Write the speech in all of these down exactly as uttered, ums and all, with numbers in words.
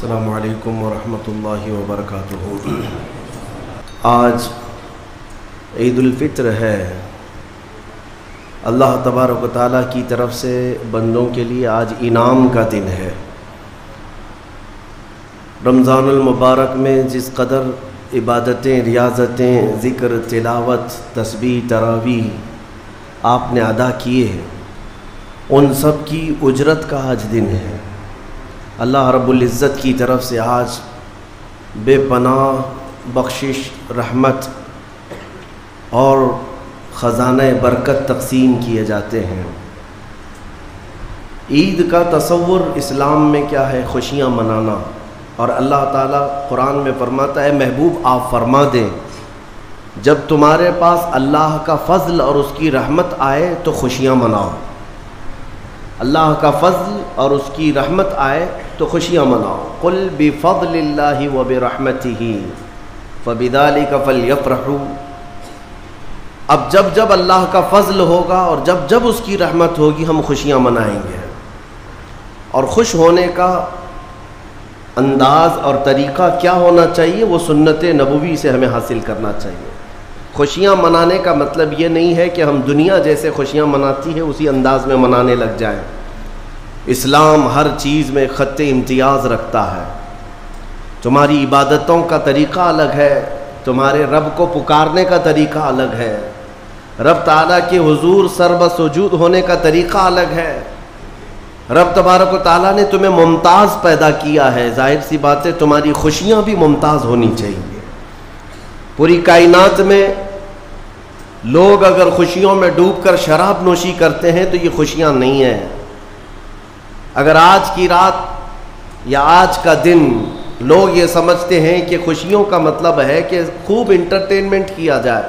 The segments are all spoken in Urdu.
السلام علیکم ورحمۃ اللہ وبرکاتہ۔ آج عید الفطر ہے۔ اللہ تبارک و تعالیٰ کی طرف سے بندوں کے لیے آج انعام کا دن ہے۔ رمضان المبارک میں جس قدر عبادتیں، ریاضتیں، ذکر، تلاوت، تسبیح، تراویح آپ نے ادا کیے ہیں، ان سب کی اجرت کا آج دن ہے۔ اللہ رب العزت کی طرف سے آج بے پناہ بخشش، رحمت اور خزانہ برکت تقسیم کیے جاتے ہیں۔ عید کا تصور اسلام میں کیا ہے؟ خوشیاں منانا۔ اور اللہ تعالیٰ قرآن میں فرماتا ہے، محبوب آپ فرما دیں جب تمہارے پاس اللہ کا فضل اور اس کی رحمت آئے تو خوشیاں مناؤ۔ اللہ کا فضل اور اس کی رحمت آئے تو خوشیاں مناؤ۔ قل بفضل اللہ وبرحمتہ فبذلک فلیفرحوا۔ اب جب جب اللہ کا فضل ہوگا اور جب جب اس کی رحمت ہوگی ہم خوشیاں منائیں گے۔ اور خوش ہونے کا انداز اور طریقہ کیا ہونا چاہیے؟ وہ سنت نبوی سے ہمیں حاصل کرنا چاہیے۔ خوشیاں منانے کا مطلب یہ نہیں ہے کہ ہم دنیا جیسے خوشیاں مناتی ہے اسی انداز میں منانے لگ جائیں۔ اسلام ہر چیز میں خط امتیاز رکھتا ہے۔ تمہاری عبادتوں کا طریقہ الگ ہے، تمہارے رب کو پکارنے کا طریقہ الگ ہے، رب تعالیٰ کے حضور سرب سجود ہونے کا طریقہ الگ ہے۔ رب تبارک و تعالیٰ نے تمہیں ممتاز پیدا کیا ہے، ظاہر سی بات ہے تمہاری خوشیاں بھی ممتاز ہونی چاہیے۔ پوری کائنات میں لوگ اگر خوشیوں میں ڈوب کر شراب نوشی کرتے ہیں تو یہ خوشیاں نہیں ہیں۔ اگر آج کی رات یا آج کا دن لوگ یہ سمجھتے ہیں کہ خوشیوں کا مطلب ہے کہ خوب انٹرٹینمنٹ کیا جائے،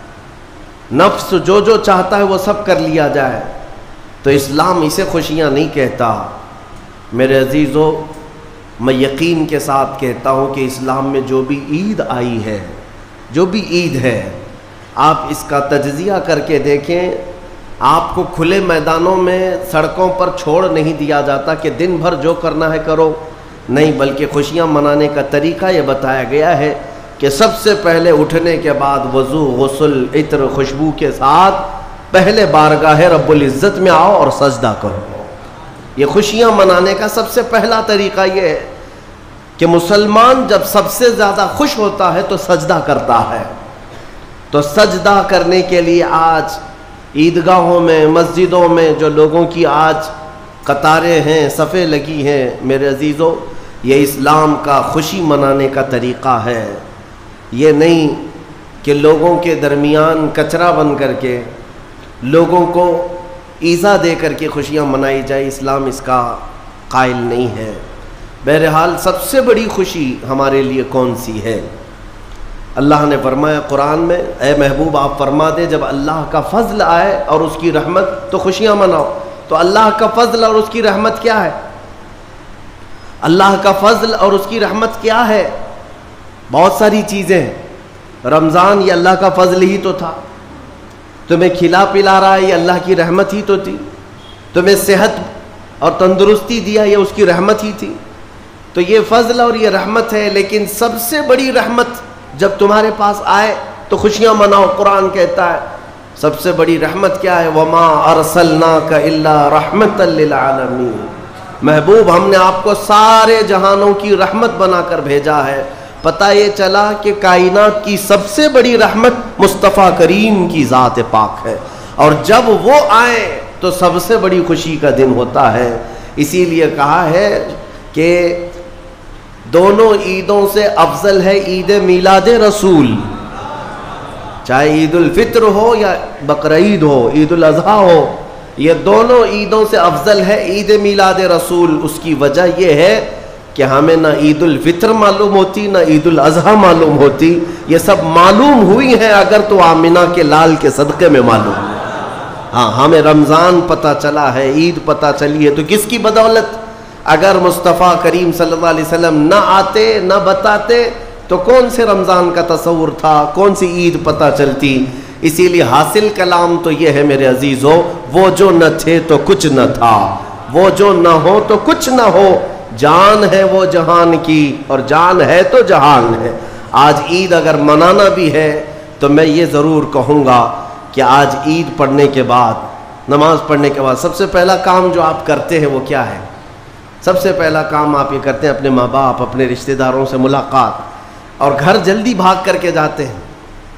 نفس جو جو چاہتا ہے وہ سب کر لیا جائے، تو اسلام اسے خوشیاں نہیں کہتا۔ میرے عزیزو، میں یقین کے ساتھ کہتا ہوں کہ اسلام میں جو بھی عید آئی ہے، جو بھی عید ہے، آپ اس کا تجزیہ کر کے دیکھیں۔ آپ کو کھلے میدانوں میں سڑکوں پر چھوڑ نہیں دیا جاتا کہ دن بھر جو کرنا ہے کرو، نہیں، بلکہ خوشیاں منانے کا طریقہ یہ بتایا گیا ہے کہ سب سے پہلے اٹھنے کے بعد وضو، غسل، عطر، خوشبو کے ساتھ پہلے بارگاہ رب العزت میں آؤ اور سجدہ کرو۔ یہ خوشیاں منانے کا سب سے پہلا طریقہ یہ ہے کہ مسلمان جب سب سے زیادہ خوش ہوتا ہے تو سجدہ کرتا ہے۔ تو سجدہ کرنے کے لیے آج عیدگاہوں میں، مسجدوں میں جو لوگوں کی آج قطاریں ہیں، صفیں لگی ہیں، میرے عزیزو، یہ اسلام کا خوشی منانے کا طریقہ ہے۔ یہ نہیں کہ لوگوں کے درمیان کچرا بن کر کے لوگوں کو ایذا دے کر کے خوشیاں منائی جائے، اسلام اس کا قائل نہیں ہے۔ بہرحال سب سے بڑی خوشی ہمارے لیے کون سی ہے؟ اللہ نے فرمایا قرآن میں، اے محبوب آپ فرما دیں جب اللہ کا فضل آئے اور اس کی رحمت تو خوشیاں مناؤ۔ تو اللہ کا فضل اور اس کی رحمت کیا ہے؟ اللہ کا فضل اور اس کی رحمت کیا ہے؟ بہت ساری چیزیں ہیں۔ رمضان یہ اللہ کا فضل ہی تو تھا، تمہیں کھلا پلا رہا ہے یہ اللہ کی رحمت ہی تو تھی، تمہیں صحت اور تندرستی دیا یہ اس کی رحمت ہی تھی۔ تو یہ فضل اور یہ رحمت ہے، لیکن سب سے بڑی رحمت جب تمہارے پاس آئے تو خوشیاں مناؤ۔ قرآن کہتا ہے سب سے بڑی رحمت کیا ہے؟ وَمَا أَرْسَلْنَاكَ إِلَّا رَحْمَةً لِّلْعَالَمِينَ۔ محبوب ہم نے آپ کو سارے جہانوں کی رحمت بنا کر بھیجا ہے۔ پتہ یہ چلا کہ کائنات کی سب سے بڑی رحمت مصطفیٰ کریم کی ذات پاک ہے، اور جب وہ آئیں تو سب سے بڑی خوشی کا دن ہوتا ہے۔ اسی لیے کہا ہے کہ دونوں عیدوں سے افضل ہے عید میلاد رسول، چاہے عید الفطر ہو یا بقرعید ہو، عید الاضحیٰ ہو، یہ دونوں عیدوں سے افضل ہے عید میلاد رسول۔ اس کی وجہ یہ ہے کہ ہمیں نہ عید الفطر معلوم ہوتی نہ عید الاضحیٰ معلوم ہوتی، یہ سب معلوم ہوئی ہیں اگر تو آمنہ کے لال کے صدقے میں معلوم ہے۔ ہاں، ہمیں رمضان پتہ چلا ہے، عید پتہ چلی ہے، تو کس کی بدولت؟ اگر مصطفیٰ کریم صلی اللہ علیہ وسلم نہ آتے نہ بتاتے تو کون سے رمضان کا تصور تھا، کون سی عید پتہ چلتی؟ اسی لیے حاصل کلام تو یہ ہے میرے عزیزو، وہ جو نہ تھے تو کچھ نہ تھا، وہ جو نہ ہو تو کچھ نہ ہو، جان ہے وہ جہان کی اور جان ہے تو جہان ہے۔ آج عید اگر منانا بھی ہے تو میں یہ ضرور کہوں گا کہ آج عید پڑھنے کے بعد، نماز پڑھنے کے بعد سب سے پہلا کام جو آپ کرتے ہیں وہ کیا ہے؟ سب سے پہلا کام آپ یہ کرتے ہیں اپنے ماں باپ، اپنے رشتہ داروں سے ملاقات، اور گھر جلدی بھاگ کر کے جاتے ہیں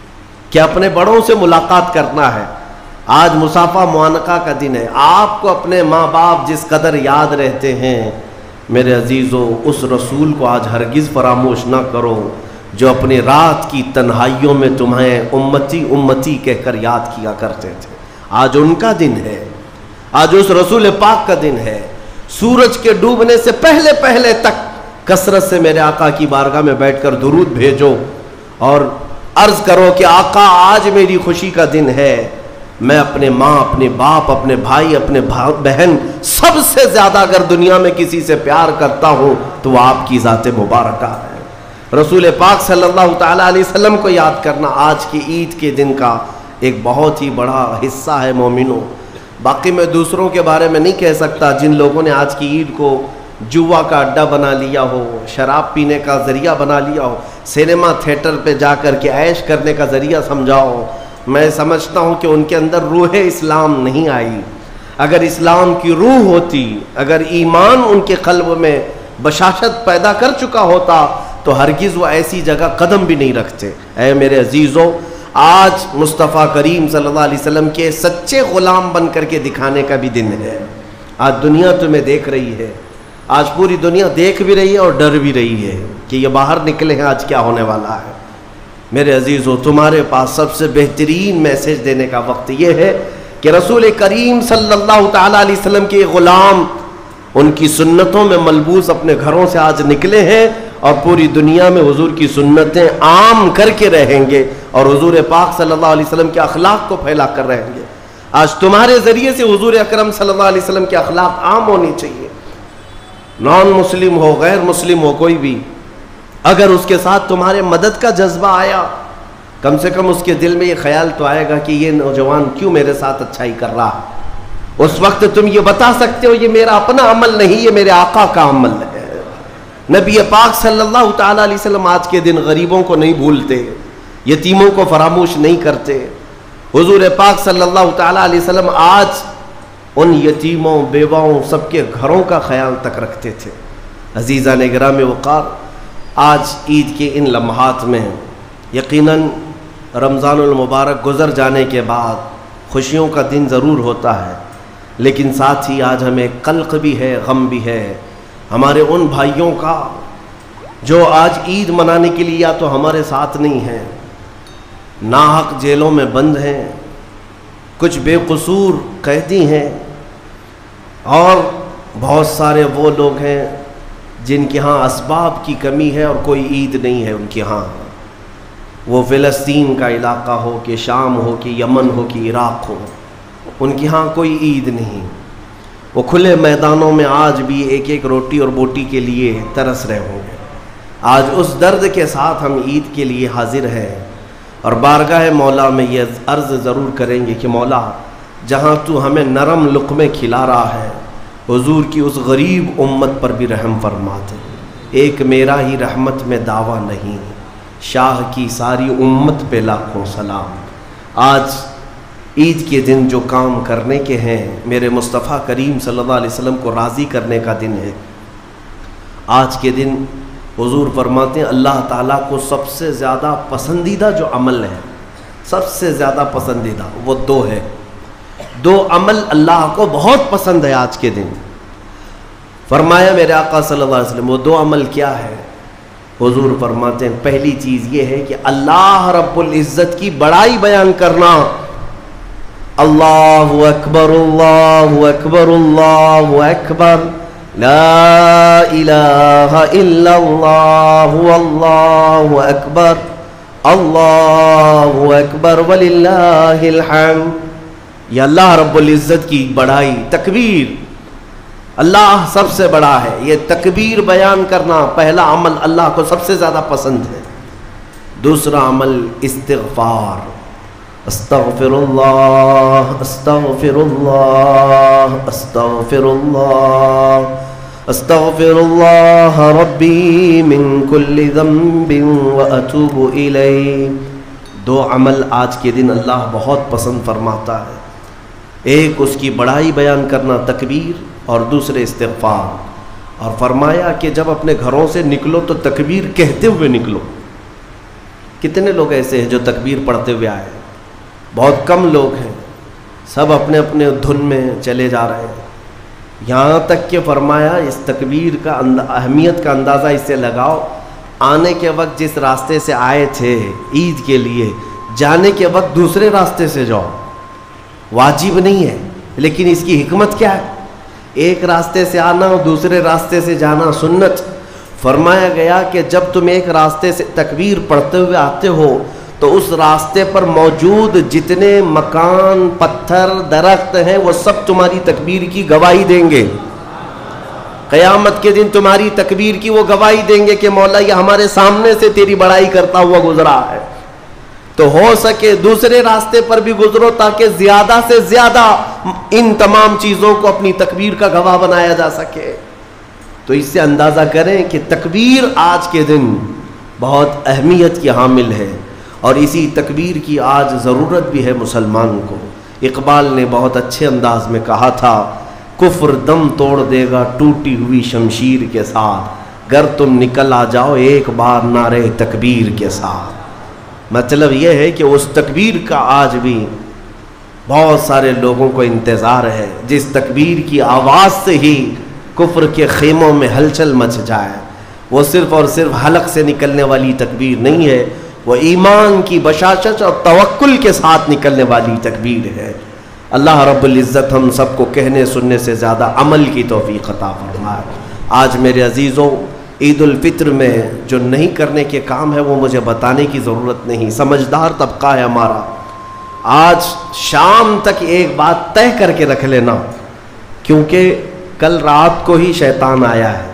کہ اپنے بڑوں سے ملاقات کرنا ہے۔ آج مصافحہ معانقہ کا دن ہے۔ آپ کو اپنے ماں باپ جس قدر یاد رہتے ہیں، میرے عزیزو، اس رسول کو آج ہرگز فراموش نہ کرو جو اپنی رات کی تنہائیوں میں تمہیں امتی امتی کہہ کر یاد کیا کرتے تھے۔ آج ان کا دن ہے، آج اس رسول پاک کا دن ہے۔ سورج کے ڈوبنے سے پہلے پہلے تک کثرت سے میرے آقا کی بارگاہ میں بیٹھ کر درود بھیجو اور عرض کرو کہ آقا آج میری خوشی کا دن ہے، میں اپنے ماں، اپنے باپ، اپنے بھائی، اپنے بہن، سب سے زیادہ اگر دنیا میں کسی سے پیار کرتا ہوں تو وہ آپ کی ذات مبارکہ ہے۔ رسول پاک صلی اللہ تعالیٰ علیہ وسلم کو یاد کرنا آج کی عید کے دن کا ایک بہت ہی بڑا حصہ ہے مومنوں۔ باقی میں دوسروں کے بارے میں نہیں کہہ سکتا جن لوگوں نے آج کی عید کو جوا کا اڈا بنا لیا ہو، شراب پینے کا ذریعہ بنا لیا ہو، سینما تھیٹر پہ جا کر کے عیش کرنے کا ذریعہ سمجھا ہو۔ میں سمجھتا ہوں کہ ان کے اندر روح اسلام نہیں آئی۔ اگر اسلام کی روح ہوتی، اگر ایمان ان کے قلب میں بشاشت پیدا کر چکا ہوتا تو ہرگز وہ ایسی جگہ قدم بھی نہیں رکھتے۔ اے میرے عزیزو، آج مصطفیٰ کریم صلی اللہ علیہ وسلم کے سچے غلام بن کر کے دکھانے کا بھی دن ہے۔ آج دنیا تمہیں دیکھ رہی ہے، آج پوری دنیا دیکھ بھی رہی ہے اور ڈر بھی رہی ہے کہ یہ باہر نکلے ہیں آج کیا ہونے والا ہے۔ میرے عزیزو، تمہارے پاس سب سے بہترین میسج دینے کا وقت یہ ہے کہ رسول کریم صلی اللہ تعالیٰ علیہ وسلم کے غلام ان کی سنتوں میں ملبوس اپنے گھروں سے آج نکلے ہیں اور پوری دنیا میں حضور کی سنتیں عام کر کے رہیں گے اور حضور پاک صلی اللہ علیہ وسلم کے اخلاق کو پھیلا کر رہیں گے۔ آج تمہارے ذریعے سے حضور اکرم صلی اللہ علیہ وسلم کے اخلاق عام ہونی چاہیے۔ نان مسلم ہو، غیر مسلم ہو، کوئی بھی اگر اس کے ساتھ تمہارے مدد کا جذبہ آیا، کم سے کم اس کے دل میں یہ خیال تو آئے گا کہ یہ نوجوان کیوں میرے ساتھ اچھائی کر رہا ہے۔ اس وقت تم یہ بتا سکتے ہو یہ میرا اپنا عمل نہیں، یہ میرے آقا کا عمل ہے۔ نبی پاک صلی اللہ تعالیٰ علیہ وسلم آج کے دن غریبوں کو نہیں بھولتے، یتیموں کو فراموش نہیں کرتے۔ حضور پاک صلی اللہ تعالیٰ علیہ وسلم آج ان یتیموں، بیواؤں، سب کے گھروں کا خیال تک رکھتے تھے۔ عزیزان گرامی وقار، آج عید کے ان لمحات میں یقیناً رمضان المبارک گزر جانے کے بعد خوشیوں کا دن ضرور ہوتا ہے، لیکن ساتھ ہی آج ہمیں قلق بھی ہے، غم بھی ہے ہمارے ان بھائیوں کا جو آج عید منانے کے لیے یا تو ہمارے ساتھ نہیں ہیں، ناحق جیلوں میں بند ہیں، کچھ بے قصور قیدی ہیں، اور بہت سارے وہ لوگ ہیں جن کے ہاں اسباب کی کمی ہے اور کوئی عید نہیں ہے ان کے ہاں۔ وہ فلسطین کا علاقہ ہو کہ شام ہو کہ یمن ہو کہ عراق ہو، ان کے ہاں کوئی عید نہیں۔ وہ کھلے میدانوں میں آج بھی ایک ایک روٹی اور بوٹی کے لیے ترس رہے ہوں گے۔ آج اس درد کے ساتھ ہم عید کے لیے حاضر ہیں اور بارگاہ مولا میں یہ عرض ضرور کریں گے کہ مولا، جہاں تو ہمیں نرم لقمے کھلا رہا ہے، حضور کی اس غریب امت پر بھی رحم فرما دے۔ ایک میرا ہی رحمت میں دعویٰ نہیں، شاہ کی ساری امت پہ لاکھوں سلام۔ آج عید کے دن جو کام کرنے کے ہیں، میرے مصطفیٰ کریم صلی اللہ علیہ وسلم کو راضی کرنے کا دن ہے۔ آج کے دن حضور فرماتے ہیں اللہ تعالیٰ کو سب سے زیادہ پسندیدہ جو عمل ہے، سب سے زیادہ پسندیدہ وہ دو ہے۔ دو عمل اللہ کو بہت پسند ہے آج کے دن۔ فرمایا میرے آقا صلی اللہ علیہ وسلم وہ دو عمل کیا ہے؟ حضور فرماتے ہیں پہلی چیز یہ ہے کہ اللہ رب العزت کی بڑائی بیان کرنا۔ اللہ اکبر، اللہ اکبر، اللہ اکبر، لا الہ الا اللہ، اللہ اکبر، اللہ اکبر وللہ الحمد۔ یہ اللہ رب العزت کی بڑائی، تکبیر، اللہ سب سے بڑا ہے، یہ تکبیر بیان کرنا پہلا عمل اللہ کو سب سے زیادہ پسند ہے۔ دوسرا عمل استغفار، استغفر اللہ، استغفر اللہ، استغفر اللہ، استغفراللہ ربی من کل ذنب واتوب الیہ۔ دو عمل آج کے دن اللہ بہت پسند فرماتا ہے، ایک اس کی بڑائی بیان کرنا تکبیر، اور دوسرے استغفار۔ اور فرمایا کہ جب اپنے گھروں سے نکلو تو تکبیر کہتے ہوئے نکلو۔ کتنے لوگ ایسے ہیں جو تکبیر پڑھتے ہوئے آئے؟ بہت کم لوگ ہیں، سب اپنے اپنے دھن میں چلے جا رہے ہیں۔ یہاں تک کہ فرمایا اس تکبیر کا اہمیت کا اندازہ اس سے لگاؤ، آنے کے وقت جس راستے سے آئے تھے عید کے لیے، جانے کے وقت دوسرے راستے سے جاؤ۔ واجب نہیں ہے، لیکن اس کی حکمت کیا ہے؟ ایک راستے سے آنا اور دوسرے راستے سے جانا سنت۔ فرمایا گیا کہ جب تم ایک راستے سے تکبیر پڑھتے ہوئے آتے ہو تو اس راستے پر موجود جتنے مکان، پتھر، درخت ہیں وہ سب تمہاری تکبیر کی گواہی دیں گے۔ قیامت کے دن تمہاری تکبیر کی وہ گواہی دیں گے کہ مولا یہ ہمارے سامنے سے تیری بڑائی کرتا ہوا گزرا ہے۔ تو ہو سکے دوسرے راستے پر بھی گزرو تاکہ زیادہ سے زیادہ ان تمام چیزوں کو اپنی تکبیر کا گواہ بنایا جا سکے۔ تو اس سے اندازہ کریں کہ تکبیر آج کے دن بہت اہمیت کی حامل ہے، اور اسی تکبیر کی آج ضرورت بھی ہے مسلمان کو۔ اقبال نے بہت اچھے انداز میں کہا تھا، کفر دم توڑ دے گا ٹوٹی ہوئی شمشیر کے ساتھ، گر تم نکل آ جاؤ ایک بار نعرے تکبیر کے ساتھ۔ مطلب یہ ہے کہ اس تکبیر کا آج بھی بہت سارے لوگوں کو انتظار ہے، جس تکبیر کی آواز سے ہی کفر کے خیموں میں ہلچل مچ جائے۔ وہ صرف اور صرف حلق سے نکلنے والی تکبیر نہیں ہے، وہ ایمان کی بشاشت اور توکل کے ساتھ نکلنے والی تکبیر ہے۔ اللہ رب العزت ہم سب کو کہنے سننے سے زیادہ عمل کی توفیق عطا فرمائے۔ آج میرے عزیزوں، عید الفطر میں جو نہیں کرنے کے کام ہے وہ مجھے بتانے کی ضرورت نہیں، سمجھدار طبقہ ہے ہمارا۔ آج شام تک ایک بات طے کر کے رکھ لینا، کیونکہ کل رات کو ہی شیطان آیا ہے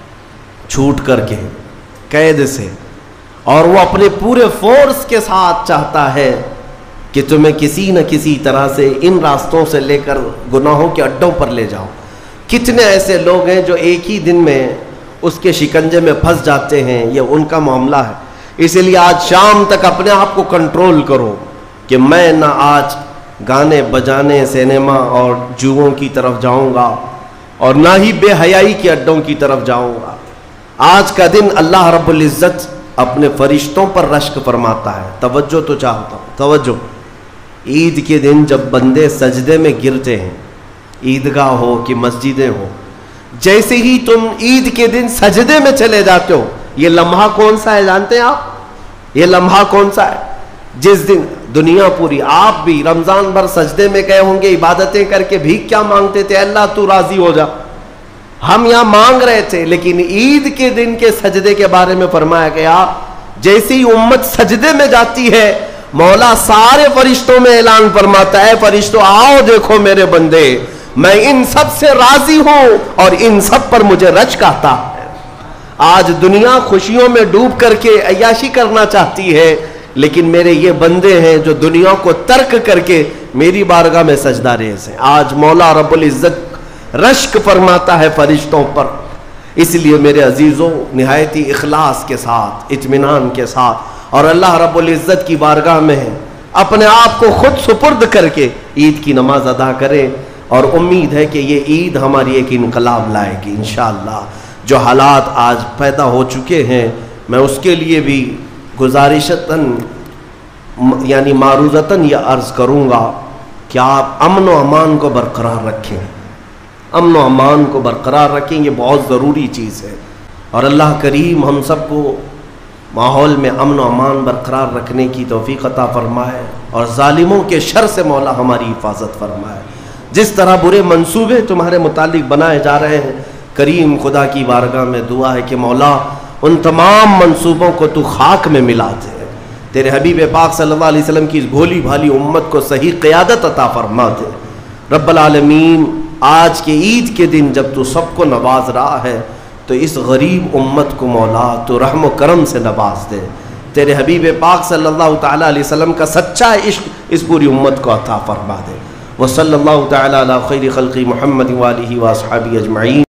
چھوٹ کر کے قید سے، اور وہ اپنے پورے فورس کے ساتھ چاہتا ہے کہ تمہیں کسی نہ کسی طرح سے ان راستوں سے لے کر گناہوں کے اڈوں پر لے جاؤ۔ کتنے ایسے لوگ ہیں جو ایک ہی دن میں اس کے شکنجے میں پھنس جاتے ہیں، یہ ان کا معاملہ ہے۔ اسی لیے آج شام تک اپنے آپ کو کنٹرول کرو کہ میں نہ آج گانے بجانے، سینما اور جوؤں کی طرف جاؤں گا، اور نہ ہی بے حیائی کے اڈوں کی طرف جاؤں گا۔ آج کا دن اللہ رب العزت اپنے فرشتوں پر رشک فرماتا ہے۔ توجہ تو چاہتا ہوں، توجہ۔ عید کے دن جب بندے سجدے میں گرتے ہیں، عیدگاہ ہو کہ مسجدیں ہو، جیسے ہی تم عید کے دن سجدے میں چلے جاتے ہو، یہ لمحہ کون سا ہے جانتے ہیں آپ؟ یہ لمحہ کون سا ہے؟ جس دن دنیا پوری، آپ بھی رمضان بھر سجدے میں گئے ہوں گے، عبادتیں کر کے بھیک کیا مانگتے تھے؟ اللہ تو راضی ہو جا۔ ہم یہاں مانگ رہے تھے، لیکن عید کے دن کے سجدے کے بارے میں فرمایا گیا، جیسے ہی امت سجدے میں جاتی ہے، مولا سارے فرشتوں میں اعلان فرماتا ہے، فرشتوں آؤ دیکھو میرے بندے، میں ان سب سے راضی ہوں اور ان سب پر مجھے رشک آتا ہے۔ آج دنیا خوشیوں میں ڈوب کر کے عیاشی کرنا چاہتی ہے، لیکن میرے یہ بندے ہیں جو دنیا کو ترک کر کے میری بارگاہ میں سجدہ ریز ہیں۔ آج مولا رب العزت رشک فرماتا ہے فرشتوں پر۔ اس لیے میرے عزیزوں، نہایتی اخلاص کے ساتھ، اطمینان کے ساتھ، اور اللہ رب العزت کی بارگاہ میں اپنے آپ کو خود سپرد کر کے عید کی نماز ادا کریں، اور امید ہے کہ یہ عید ہماری ایک انقلاب لائے گی انشاءاللہ۔ جو حالات آج پیدا ہو چکے ہیں، میں اس کے لیے بھی گزارشتاً یعنی معروضتاً یہ عرض کروں گا کہ آپ امن و امان کو برقرار رکھیں، امن و امان کو برقرار رکھیں، یہ بہت ضروری چیز ہے۔ اور اللہ کریم ہم سب کو ماحول میں امن و امان برقرار رکھنے کی توفیق عطا فرمائے، اور ظالموں کے شر سے مولا ہماری حفاظت فرمائے۔ جس طرح برے منصوبے تمہارے متعلق بنائے جا رہے ہیں، کریم خدا کی بارگاہ میں دعا ہے کہ مولا ان تمام منصوبوں کو تو خاک میں ملا دے، تیرے حبیب پاک صلی اللہ علیہ وسلم کی اس بھولی بھالی امت کو صحیح قیادت عطا فرما دے۔ رب العالمین، آج کے عید کے دن جب تو سب کو نواز رہا ہے تو اس غریب امت کو مولا تو رحم و کرم سے نواز دے، تیرے حبیب پاک صلی اللہ تعالیٰ علیہ وسلم کا سچا عشق اس پوری امت کو عطا فرما دے۔ وصلی اللہ تعالیٰ علی خیر خلق محمد وآلہ وصحبہ اجمعین۔